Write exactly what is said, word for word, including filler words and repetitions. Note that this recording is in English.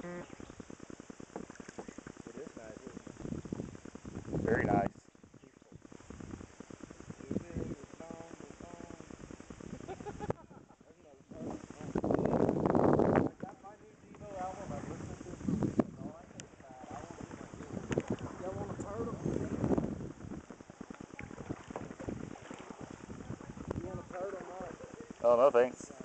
It is nice, isn't it? Very nice. Oh, no thanks.